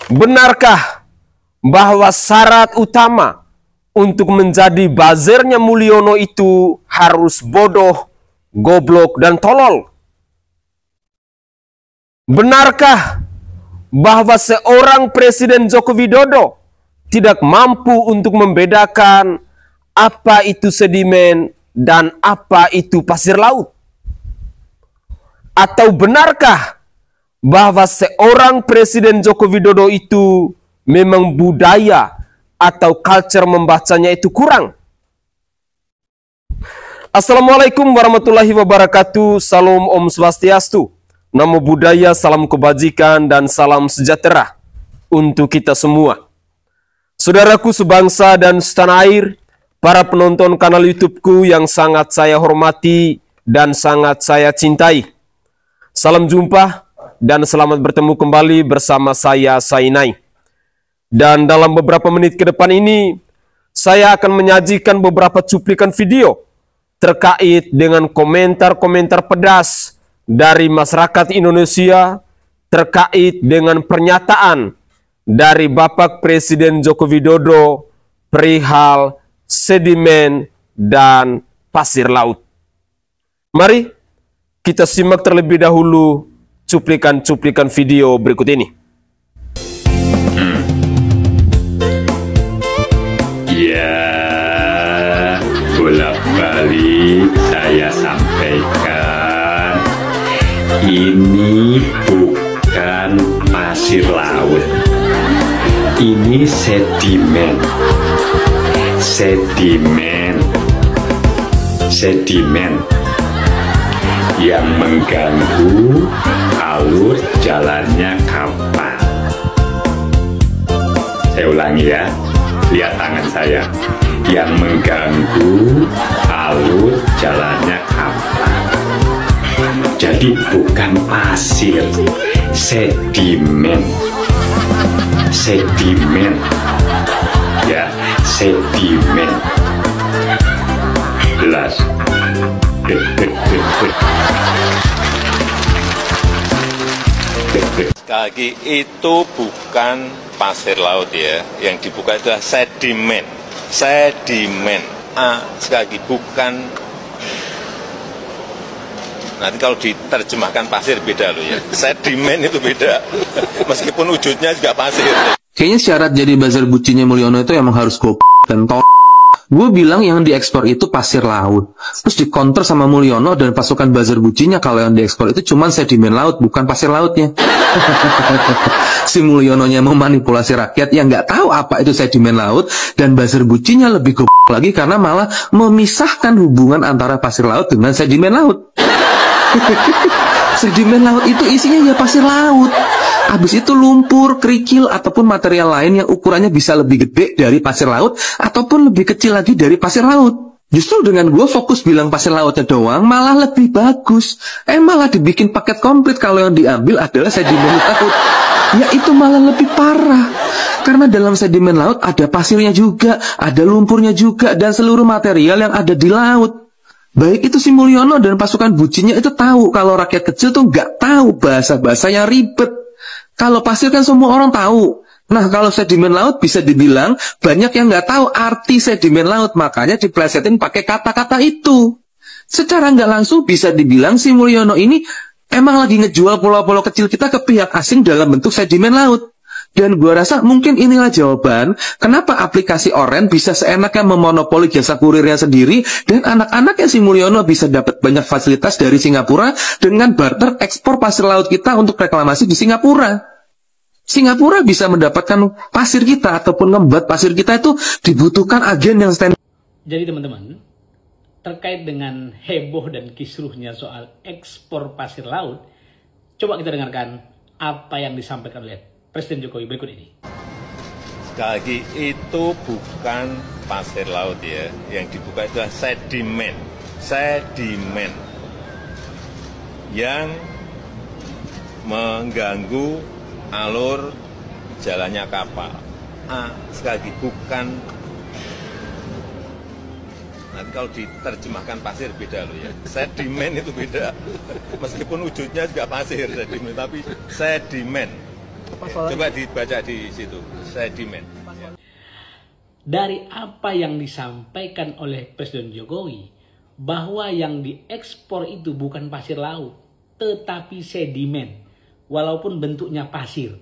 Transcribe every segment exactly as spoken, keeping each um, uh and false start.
Benarkah bahwa syarat utama untuk menjadi buzzernya Mulyono itu harus bodoh, goblok, dan tolol? Benarkah bahwa seorang Presiden Joko Widodo tidak mampu untuk membedakan apa itu sedimen dan apa itu pasir laut? Atau benarkah bahwa seorang Presiden Joko Widodo itu memang budaya atau culture membacanya itu kurang? Assalamualaikum warahmatullahi wabarakatuh. Salam Om Swastiastu. Namo Buddhaya, salam kebajikan, dan salam sejahtera untuk kita semua. Saudaraku sebangsa dan setanah air, para penonton kanal YouTubeku yang sangat saya hormati dan sangat saya cintai. Salam jumpa dan selamat bertemu kembali bersama saya, Sainai. Dan dalam beberapa menit ke depan ini, saya akan menyajikan beberapa cuplikan video terkait dengan komentar-komentar pedas dari masyarakat Indonesia terkait dengan pernyataan dari Bapak Presiden Joko Widodo perihal sedimen dan pasir laut. Mari kita simak terlebih dahulu cuplikan-cuplikan video berikut ini. Ya, bolak-balik saya sampaikan, ini bukan pasir laut, ini sedimen, sedimen, sedimen yang mengganggu alur jalannya kapal. Saya ulangi ya. Lihat tangan saya, yang mengganggu alur jalannya kapal. Jadi bukan pasir, sedimen, sedimen, ya, sedimen. Jelas. Sekali lagi, itu bukan pasir laut ya, yang dibuka itu adalah sedimen, sedimen. Ah, sekali lagi, bukan. Nanti kalau diterjemahkan pasir beda loh ya, sedimen itu beda, meskipun wujudnya juga pasir. Kayaknya syarat jadi buzzer bucinnya Mulyono itu emang harus go dan tol. Gue bilang yang diekspor itu pasir laut. Terus dikonter sama Mulyono dan pasukan buzzer bucinya kalau yang diekspor itu cuma sedimen laut, bukan pasir lautnya. Si Mulyononya memanipulasi rakyat yang nggak tahu apa itu sedimen laut, dan buzzer bucinya lebih goblok lagi karena malah memisahkan hubungan antara pasir laut dengan sedimen laut. Sedimen laut itu isinya ya pasir laut. Habis itu lumpur, kerikil, ataupun material lain yang ukurannya bisa lebih gede dari pasir laut ataupun lebih kecil lagi dari pasir laut. Justru dengan gue fokus bilang pasir lautnya doang malah lebih bagus. Eh malah dibikin paket komplit kalau yang diambil adalah sedimen laut. Ya itu malah lebih parah. Karena dalam sedimen laut ada pasirnya juga, ada lumpurnya juga, dan seluruh material yang ada di laut. Baik itu si Mulyono dan pasukan bucinya itu tahu kalau rakyat kecil tuh nggak tahu bahasa-bahasa yang ribet. Kalau pasir kan semua orang tahu. Nah kalau sedimen laut bisa dibilang banyak yang nggak tahu arti sedimen laut, makanya diplesetin pakai kata-kata itu. Secara nggak langsung bisa dibilang si Mulyono ini emang lagi ngejual pulau-pulau kecil kita ke pihak asing dalam bentuk sedimen laut. Dan gua rasa mungkin inilah jawaban kenapa aplikasi Oren bisa seenaknya memonopoli jasa kurirnya sendiri, dan anak-anaknya si Mulyono bisa dapat banyak fasilitas dari Singapura dengan barter ekspor pasir laut kita untuk reklamasi di Singapura. Singapura bisa mendapatkan pasir kita ataupun ngembat pasir kita itu dibutuhkan agen yang stand. Jadi teman-teman, terkait dengan heboh dan kisruhnya soal ekspor pasir laut, coba kita dengarkan apa yang disampaikan oleh Presiden Jokowi berikut ini. Sekali lagi, itu bukan pasir laut ya, yang dibuka itu adalah sedimen, sedimen yang mengganggu alur jalannya kapal. Ah, sekali lagi, bukan. Nanti kalau diterjemahkan pasir beda loh ya, sedimen itu beda, meskipun wujudnya juga pasir sedimen, tapi sedimen. Coba dibaca di situ, sedimen. Dari apa yang disampaikan oleh Presiden Jokowi, bahwa yang diekspor itu bukan pasir laut, tetapi sedimen, walaupun bentuknya pasir.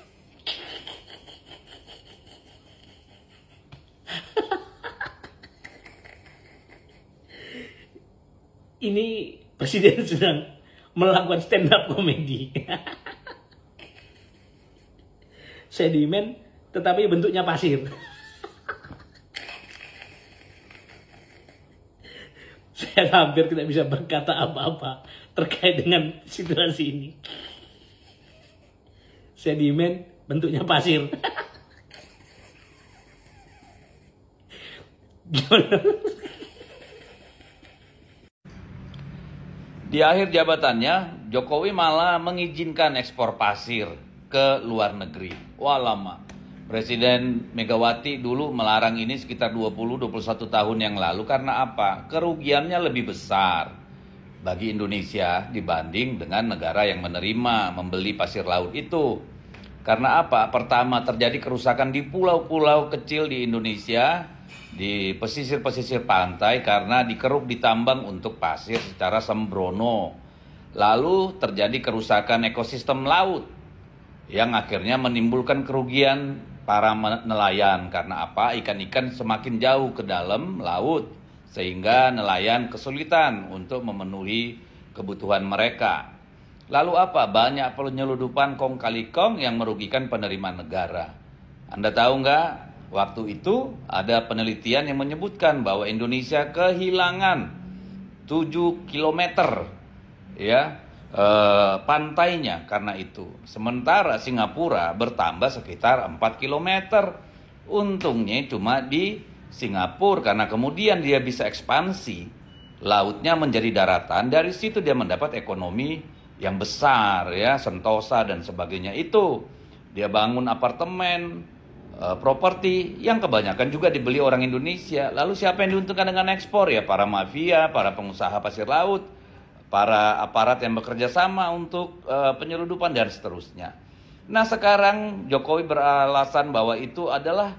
Ini Presiden sedang melakukan stand up komedi. Sedimen tetapi bentuknya pasir. Saya hampir tidak bisa berkata apa-apa terkait dengan situasi ini. Sedimen bentuknya pasir. Gimana? Di akhir jabatannya, Jokowi malah mengizinkan ekspor pasir ke luar negeri. Wah lama. Presiden Megawati dulu melarang ini sekitar dua puluh sampai dua puluh satu tahun yang lalu. Karena apa? Kerugiannya lebih besar bagi Indonesia dibanding dengan negara yang menerima membeli pasir laut itu. Karena apa? Pertama, terjadi kerusakan di pulau-pulau kecil di Indonesia, di pesisir-pesisir pantai karena dikeruk ditambang untuk pasir secara sembrono. Lalu terjadi kerusakan ekosistem laut yang akhirnya menimbulkan kerugian para nelayan. Karena apa? Ikan-ikan semakin jauh ke dalam laut sehingga nelayan kesulitan untuk memenuhi kebutuhan mereka. Lalu apa? Banyak penyeludupan kong kali kong yang merugikan penerimaan negara. Anda tahu nggak? Waktu itu ada penelitian yang menyebutkan bahwa Indonesia kehilangan tujuh kilometer ya eh, pantainya karena itu. Sementara Singapura bertambah sekitar empat kilometer. Untungnya cuma di Singapura karena kemudian dia bisa ekspansi lautnya menjadi daratan. Dari situ dia mendapat ekonomi yang besar ya, Sentosa dan sebagainya itu. Dia bangun apartemen, Uh, properti yang kebanyakan juga dibeli orang Indonesia. Lalu siapa yang diuntungkan dengan ekspor? Ya para mafia, para pengusaha pasir laut, para aparat yang bekerja sama untuk uh, penyeludupan dan seterusnya. Nah sekarang Jokowi beralasan bahwa itu adalah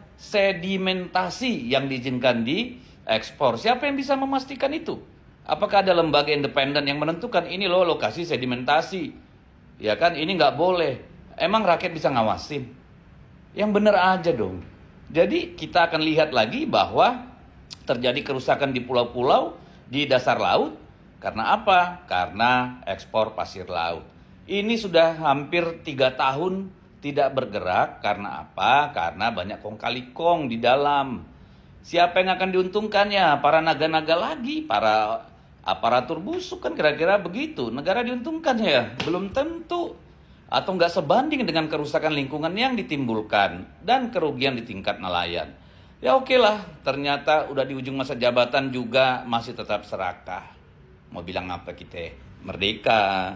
sedimentasi yang diizinkan di ekspor. Siapa yang bisa memastikan itu? Apakah ada lembaga independen yang menentukan ini loh lokasi sedimentasi? Ya kan ini nggak boleh. Emang rakyat bisa ngawasin? Yang benar aja dong. Jadi kita akan lihat lagi bahwa terjadi kerusakan di pulau-pulau di dasar laut. Karena apa? Karena ekspor pasir laut. Ini sudah hampir tiga tahun tidak bergerak. Karena apa? Karena banyak kong kali kong di dalam. Siapa yang akan diuntungkannya? Para naga-naga lagi, para aparatur busuk kan kira-kira begitu. Negara diuntungkan ya? Belum tentu. Atau nggak sebanding dengan kerusakan lingkungan yang ditimbulkan dan kerugian di tingkat nelayan. Ya oke lah, ternyata udah di ujung masa jabatan juga masih tetap serakah. Mau bilang apa kita? Merdeka.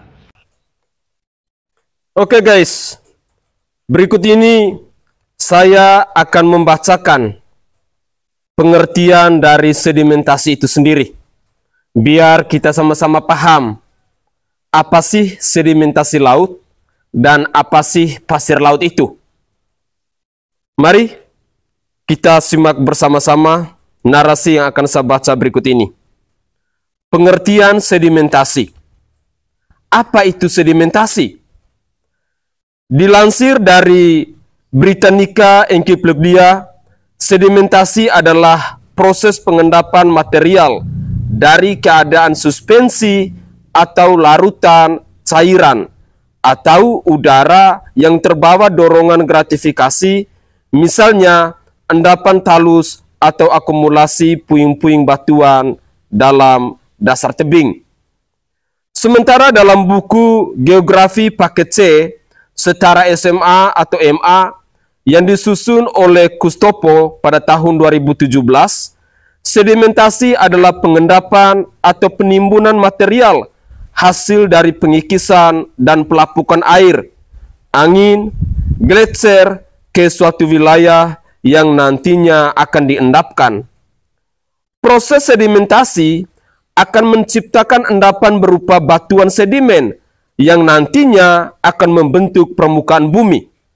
Oke guys, berikut ini saya akan membacakan pengertian dari sedimentasi itu sendiri. Biar kita sama-sama paham apa sih sedimentasi laut dan apa sih pasir laut itu. Mari kita simak bersama-sama narasi yang akan saya baca berikut ini. Pengertian sedimentasi. Apa itu sedimentasi? Dilansir dari Britannica Encyclopedia, sedimentasi adalah proses pengendapan material dari keadaan suspensi atau larutan cairan atau udara yang terbawa dorongan gratifikasi, misalnya endapan talus atau akumulasi puing-puing batuan dalam dasar tebing. Sementara dalam buku Geografi Paket C setara S M A atau M A yang disusun oleh Kustopo pada tahun dua ribu tujuh belas, sedimentasi adalah pengendapan atau penimbunan material hasil dari pengikisan dan pelapukan air, angin, gletser ke suatu wilayah yang nantinya akan diendapkan. Proses sedimentasi akan menciptakan endapan berupa batuan sedimen yang nantinya akan membentuk permukaan bumi.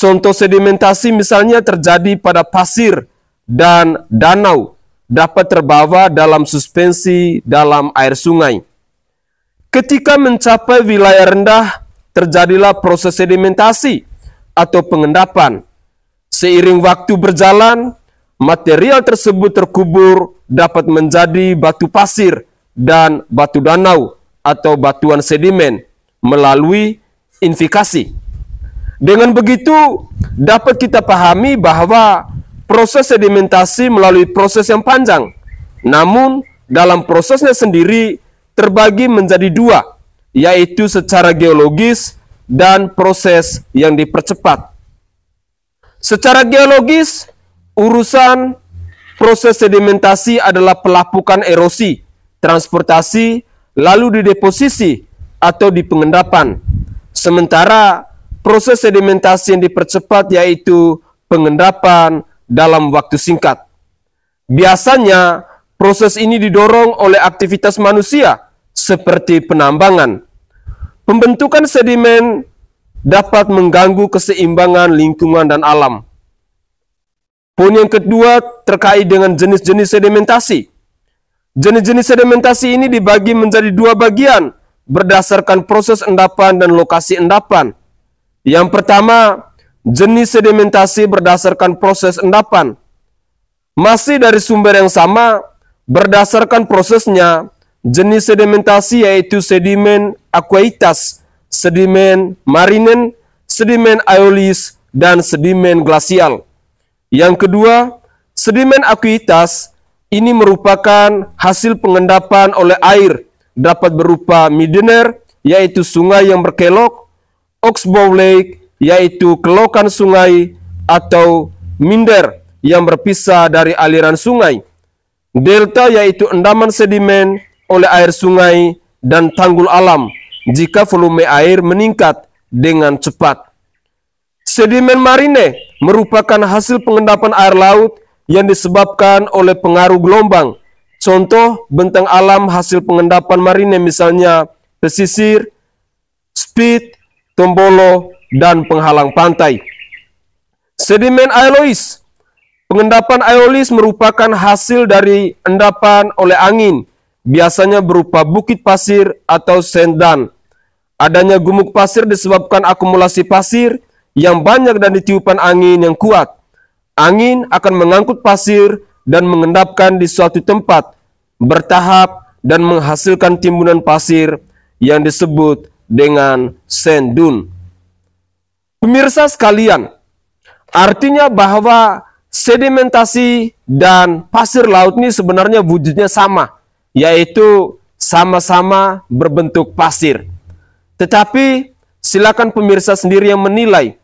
Contoh sedimentasi misalnya terjadi pada pasir dan danau, dapat terbawa dalam suspensi dalam air sungai. Ketika mencapai wilayah rendah, terjadilah proses sedimentasi atau pengendapan. Seiring waktu berjalan, material tersebut terkubur dapat menjadi batu pasir dan batu danau atau batuan sedimen melalui infikasi. Dengan begitu, dapat kita pahami bahwa proses sedimentasi melalui proses yang panjang. Namun, dalam prosesnya sendiri terbagi menjadi dua, yaitu secara geologis dan proses yang dipercepat. Secara geologis, urusan proses sedimentasi adalah pelapukan erosi, transportasi, lalu dideposisi atau di pengendapan. Sementara proses sedimentasi yang dipercepat yaitu pengendapan dalam waktu singkat. Biasanya proses ini didorong oleh aktivitas manusia seperti penambangan. Pembentukan sedimen dapat mengganggu keseimbangan lingkungan dan alam. Poin yang kedua terkait dengan jenis-jenis sedimentasi. Jenis-jenis sedimentasi ini dibagi menjadi dua bagian berdasarkan proses endapan dan lokasi endapan. Yang pertama, jenis sedimentasi berdasarkan proses endapan. Masih dari sumber yang sama, berdasarkan prosesnya, jenis sedimentasi yaitu sedimen aqueitas, sedimen marinen, sedimen aeolis, dan sedimen glasial. Yang kedua, sedimen aqueitas ini merupakan hasil pengendapan oleh air, dapat berupa midener, yaitu sungai yang berkelok, oxbow lake, yaitu kelokan sungai, atau minder yang berpisah dari aliran sungai. Delta yaitu endaman sedimen oleh air sungai, dan tanggul alam jika volume air meningkat dengan cepat. Sedimen marine merupakan hasil pengendapan air laut yang disebabkan oleh pengaruh gelombang. Contoh bentang alam hasil pengendapan marine misalnya pesisir, spit, tombolo, dan penghalang pantai. Sedimen aeolis. Pengendapan aeolis merupakan hasil dari endapan oleh angin, biasanya berupa bukit pasir atau sendan. Adanya gumuk pasir disebabkan akumulasi pasir yang banyak dan ditiupan angin yang kuat. Angin akan mengangkut pasir dan mengendapkan di suatu tempat, bertahap dan menghasilkan timbunan pasir yang disebut dengan sand dune. Pemirsa sekalian, artinya bahwa sedimentasi dan pasir laut ini sebenarnya wujudnya sama, yaitu sama-sama berbentuk pasir. Tetapi silakan pemirsa sendiri yang menilai,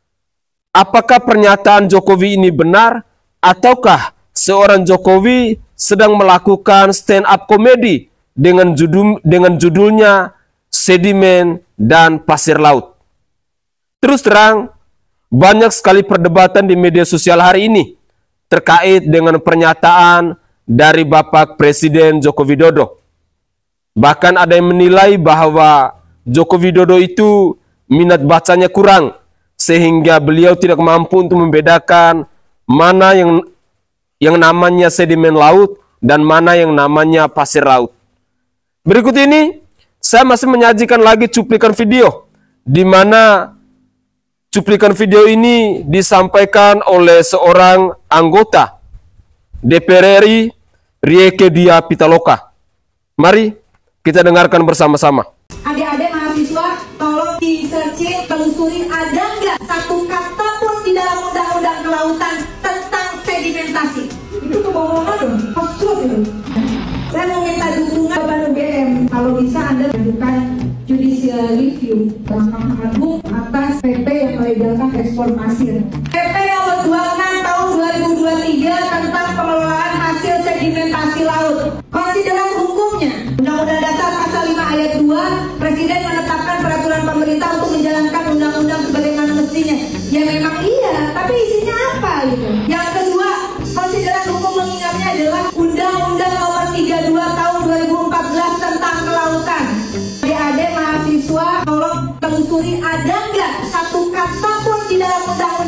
apakah pernyataan Jokowi ini benar ataukah seorang Jokowi sedang melakukan stand up komedi dengan judul dengan judulnya Sedimen dan Pasir Laut. Terus terang, banyak sekali perdebatan di media sosial hari ini terkait dengan pernyataan dari Bapak Presiden Joko Widodo. Bahkan ada yang menilai bahwa Joko Widodo itu minat bacanya kurang, sehingga beliau tidak mampu untuk membedakan mana yang yang namanya sedimen laut dan mana yang namanya pasir laut. Berikut ini saya masih menyajikan lagi cuplikan video, di mana cuplikan video ini disampaikan oleh seorang anggota D P R R I, Rieke Diah Pitaloka. Mari kita dengarkan bersama-sama. Adik-adik mahasiswa, tolong di-searching, telusuri ada nggak satu kata pun di dalam undang-undang kelautan tentang sedimentasi. Itu kebohongan dong, absurd itu. Saya mau minta dukungan kepada U G M, kalau bisa Anda lakukan judicial review Mahkamah Agung atas P P yang melegalkan ekspor pasir. P P nomor dua puluh enam tahun dua ribu dua puluh tiga tentang pengelolaan hasil sedimentasi laut. Konsideran hukumnya, Undang-Undang Dasar Pasal lima ayat dua, Presiden menetapkan peraturan pemerintah untuk menjalankan undang-undang sebagaimana mestinya. Ya memang iya, tapi isinya apa gitu. Yang kedua, konsideran hukum mengingatnya adalah Undang-Undang Nomor tiga puluh dua tahun dua ribu empat belas tentang kelautan. Adik-adik mahasiswa, tolong telusuri ada nggak satu kata pun di dalam undang-undang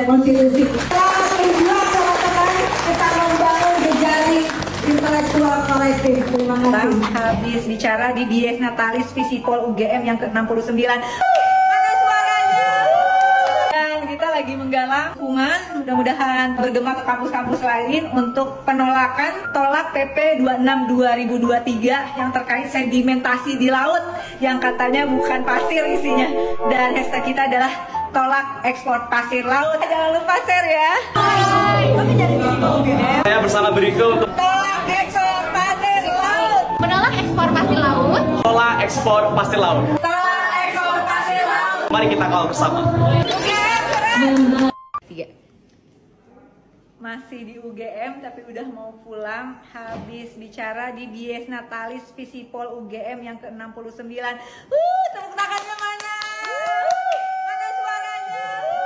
konstitusi. Selamat berjuang teman-teman, kita membangun jejaring intelektual kolektif. Terima kasih. Habis bicara di Dies Natalis Visipol U G M yang ke enam puluh sembilan. Kita lagi menggalang dukungan, mudah-mudahan bergema ke kampus-kampus lain untuk penolakan tolak P P dua puluh enam dua ribu dua puluh tiga yang terkait sedimentasi di laut yang katanya bukan pasir isinya, dan hashtag kita adalah tolak ekspor pasir laut. Jangan lupa share ya. Saya bersama Beriko untuk tolak ekspor pasir laut. Menolak ekspor pasir laut. Tolak ekspor pasir laut. Tolak ekspor pasir laut. Mari kita kawal bersama. Tiga. Masih di U G M tapi udah mau pulang, habis bicara di Dies Natalis Visipol U G M yang ke enam puluh sembilan. Uh, tepuk tangannya mana? Mana suaranya?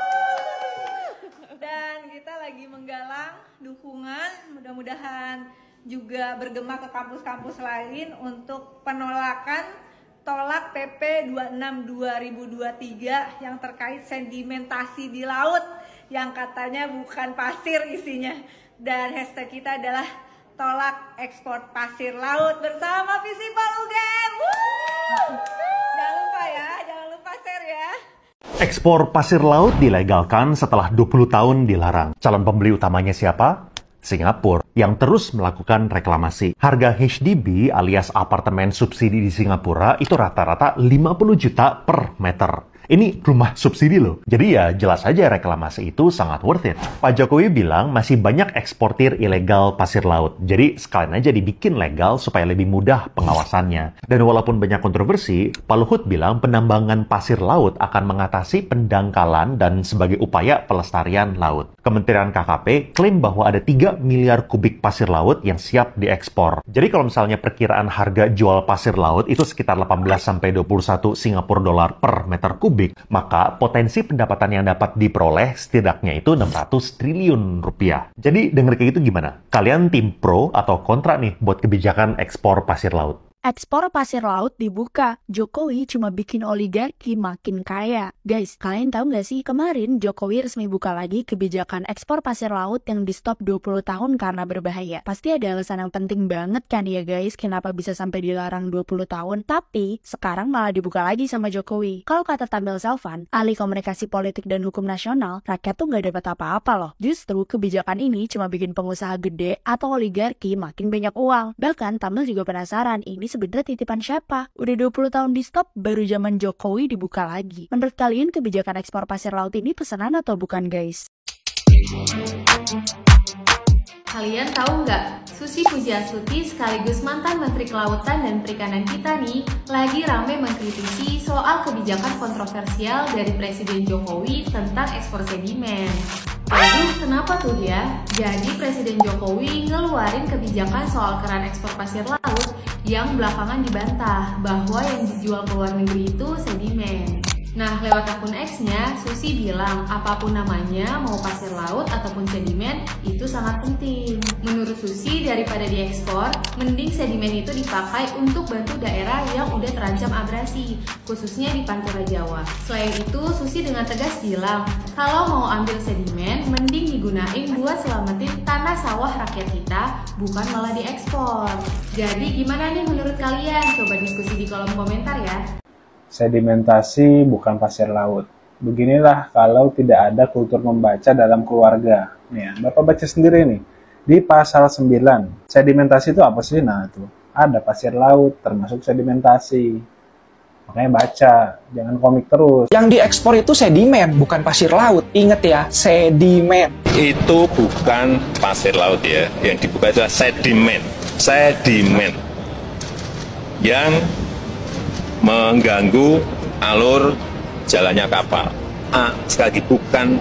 Dan kita lagi menggalang dukungan, mudah-mudahan juga bergema ke kampus-kampus lain untuk penolakan tolak P P dua puluh enam dua ribu dua puluh tiga yang terkait sedimentasi di laut yang katanya bukan pasir isinya, dan hashtag kita adalah tolak ekspor pasir laut bersama Visipol U G M. Woo! Jangan lupa ya, jangan lupa share ya. Ekspor pasir laut dilegalkan setelah dua puluh tahun dilarang. Calon pembeli utamanya siapa? Singapura, yang terus melakukan reklamasi. Harga H D B alias apartemen subsidi di Singapura itu rata-rata lima puluh juta per meter. Ini rumah subsidi loh. Jadi ya jelas aja reklamasi itu sangat worth it. Pak Jokowi bilang masih banyak eksportir ilegal pasir laut. Jadi sekalian aja dibikin legal supaya lebih mudah pengawasannya. Dan walaupun banyak kontroversi, Pak Luhut bilang penambangan pasir laut akan mengatasi pendangkalan dan sebagai upaya pelestarian laut. Kementerian K K P klaim bahwa ada tiga miliar kubik pasir laut yang siap diekspor. Jadi kalau misalnya perkiraan harga jual pasir laut itu sekitar delapan belas sampai dua puluh satu Singapura dolar per meter kubik, maka potensi pendapatan yang dapat diperoleh setidaknya itu enam ratus triliun rupiah. Jadi denger kayak gitu gimana? Kalian tim pro atau kontra nih buat kebijakan ekspor pasir laut? Ekspor pasir laut dibuka, Jokowi cuma bikin oligarki makin kaya. Guys, kalian tahu nggak sih kemarin Jokowi resmi buka lagi kebijakan ekspor pasir laut yang di stop dua puluh tahun karena berbahaya. Pasti ada alasan yang penting banget kan ya guys, kenapa bisa sampai dilarang dua puluh tahun. Tapi sekarang malah dibuka lagi sama Jokowi. Kalau kata Tamil Selvan, ahli komunikasi politik dan hukum nasional, rakyat tuh nggak dapat apa-apa loh. Justru kebijakan ini cuma bikin pengusaha gede atau oligarki makin banyak uang. Bahkan Tamil juga penasaran, ini sebenarnya titipan siapa? Udah dua puluh tahun di stop, baru zaman Jokowi dibuka lagi. Menurut kalian kebijakan ekspor pasir laut ini pesanan atau bukan guys? Kalian tahu nggak? Susi Pujiastuti sekaligus mantan Menteri Kelautan dan Perikanan kita nih lagi rame mengkritisi soal kebijakan kontroversial dari Presiden Jokowi tentang ekspor sedimen. Lalu kenapa tuh ya? Jadi Presiden Jokowi ngeluarin kebijakan soal keran ekspor pasir laut yang belakangan dibantah bahwa yang dijual ke luar negeri itu sedimen. Nah, lewat akun X-nya, Susi bilang apapun namanya, mau pasir laut ataupun sedimen, itu sangat penting. Menurut Susi, daripada diekspor, mending sedimen itu dipakai untuk bantu daerah yang udah terancam abrasi, khususnya di Pantura Jawa. Selain itu, Susi dengan tegas bilang, kalau mau ambil sedimen, mending digunain buat selamatin tanah sawah rakyat kita, bukan malah diekspor. Jadi gimana nih menurut kalian? Coba diskusi di kolom komentar ya. Sedimentasi bukan pasir laut. Beginilah kalau tidak ada kultur membaca dalam keluarga. Nih, Bapak baca sendiri nih. Di pasal sembilan, sedimentasi itu apa sih? Nah, itu ada pasir laut termasuk sedimentasi. Makanya baca, jangan komik terus. Yang diekspor itu sedimen, bukan pasir laut. Ingat ya, sedimen. Itu bukan pasir laut ya. Yang dibuka itu sedimen. Sedimen. Yang mengganggu alur jalannya kapal. A, sekali lagi bukan,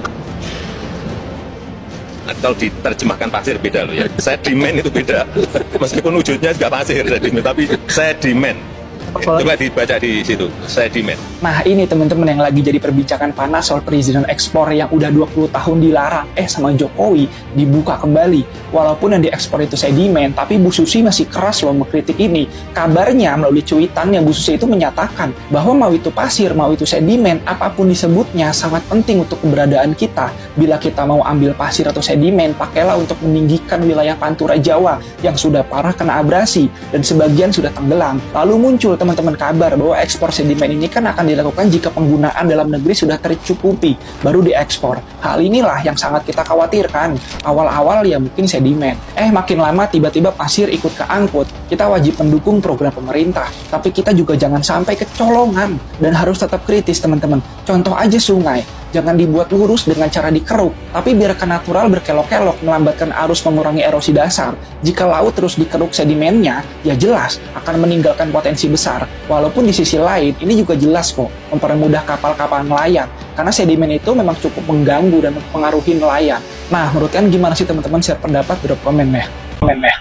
atau diterjemahkan pasir beda loh ya. Sedimen itu beda. Meskipun wujudnya juga pasir sedimen, tapi sedimen. Coba dibaca di situ, sedimen. Nah ini teman-teman yang lagi jadi perbincangan panas soal perizinan ekspor yang udah dua puluh tahun dilarang, eh sama Jokowi dibuka kembali. Walaupun yang diekspor itu sedimen, tapi Bu Susi masih keras loh mengkritik ini. Kabarnya melalui cuitannya Bu Susi itu menyatakan bahwa mau itu pasir, mau itu sedimen, apapun disebutnya sangat penting untuk keberadaan kita. Bila kita mau ambil pasir atau sedimen, pakailah untuk meninggikan wilayah Pantura Jawa yang sudah parah kena abrasi dan sebagian sudah tenggelam. Lalu muncul teman-teman kabar bahwa ekspor sedimen ini kan akan dilakukan jika penggunaan dalam negeri sudah tercukupi, baru diekspor. Hal inilah yang sangat kita khawatirkan. Awal-awal ya mungkin sedimen, eh makin lama tiba-tiba pasir ikut keangkut. Kita wajib mendukung program pemerintah, tapi kita juga jangan sampai kecolongan dan harus tetap kritis teman-teman. Contoh aja sungai, jangan dibuat lurus dengan cara dikeruk, tapi biarkan natural berkelok-kelok, melambatkan arus, mengurangi erosi dasar. Jika laut terus dikeruk sedimennya, ya jelas akan meninggalkan potensi besar. Walaupun di sisi lain, ini juga jelas kok, mempermudah kapal-kapal nelayan, karena sedimen itu memang cukup mengganggu dan mempengaruhi nelayan. Nah, menurut kalian gimana sih teman-teman? Share pendapat, drop komen ya. Komen ya.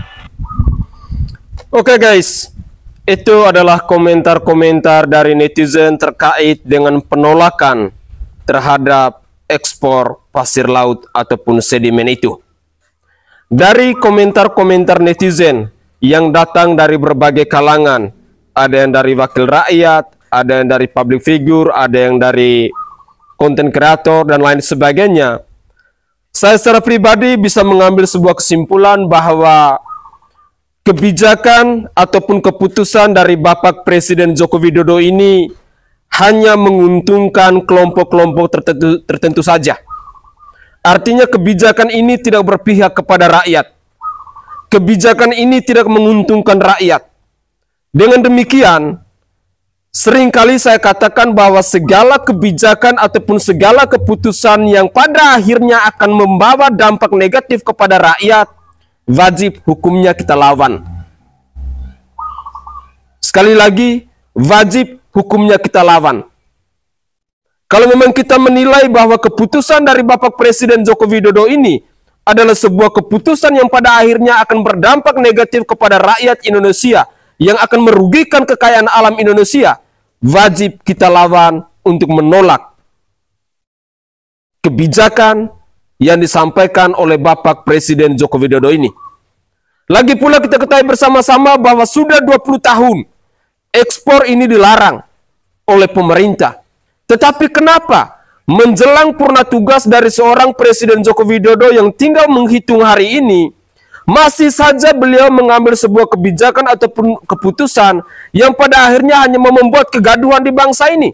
Oke guys, itu adalah komentar-komentar dari netizen terkait dengan penolakan terhadap ekspor pasir laut ataupun sedimen itu. Dari komentar-komentar netizen yang datang dari berbagai kalangan, ada yang dari wakil rakyat, ada yang dari public figure, ada yang dari konten kreator dan lain sebagainya, saya secara pribadi bisa mengambil sebuah kesimpulan bahwa kebijakan ataupun keputusan dari Bapak Presiden Joko Widodo ini hanya menguntungkan kelompok-kelompok tertentu, tertentu saja. Artinya kebijakan ini tidak berpihak kepada rakyat. Kebijakan ini tidak menguntungkan rakyat. Dengan demikian, seringkali saya katakan bahwa segala kebijakan ataupun segala keputusan yang pada akhirnya akan membawa dampak negatif kepada rakyat, wajib hukumnya kita lawan. Sekali lagi, wajib hukumnya kita lawan. Kalau memang kita menilai bahwa keputusan dari Bapak Presiden Joko Widodo ini adalah sebuah keputusan yang pada akhirnya akan berdampak negatif kepada rakyat Indonesia, yang akan merugikan kekayaan alam Indonesia, wajib kita lawan untuk menolak kebijakan yang disampaikan oleh Bapak Presiden Joko Widodo ini. Lagi pula kita ketahui bersama-sama bahwa sudah dua puluh tahun ekspor ini dilarang oleh pemerintah. Tetapi kenapa menjelang purna tugas dari seorang Presiden Joko Widodo yang tinggal menghitung hari ini, masih saja beliau mengambil sebuah kebijakan ataupun keputusan yang pada akhirnya hanya membuat kegaduhan di bangsa ini?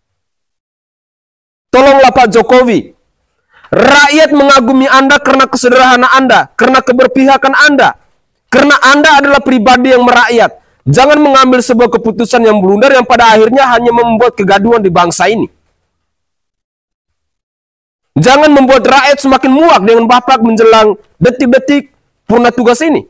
Tolonglah Pak Jokowi, rakyat mengagumi Anda karena kesederhanaan Anda, karena keberpihakan Anda, karena Anda adalah pribadi yang merakyat. Jangan mengambil sebuah keputusan yang blunder yang pada akhirnya hanya membuat kegaduhan di bangsa ini. Jangan membuat rakyat semakin muak dengan Bapak menjelang detik-detik purna tugas ini.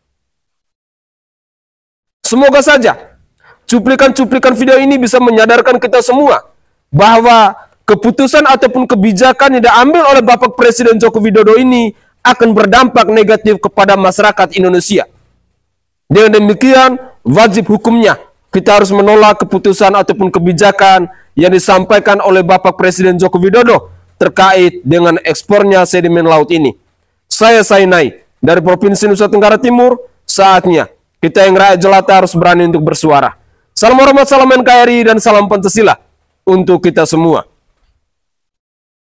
Semoga saja cuplikan-cuplikan video ini bisa menyadarkan kita semua bahwa keputusan ataupun kebijakan yang diambil oleh Bapak Presiden Joko Widodo ini akan berdampak negatif kepada masyarakat Indonesia. Dengan demikian, wajib hukumnya kita harus menolak keputusan ataupun kebijakan yang disampaikan oleh Bapak Presiden Joko Widodo terkait dengan ekspornya sedimen laut ini. Saya Sainai dari Provinsi Nusa Tenggara Timur, saatnya kita yang rakyat jelata harus berani untuk bersuara. Salam hormat, salam N K R I, dan salam Pancasila untuk kita semua.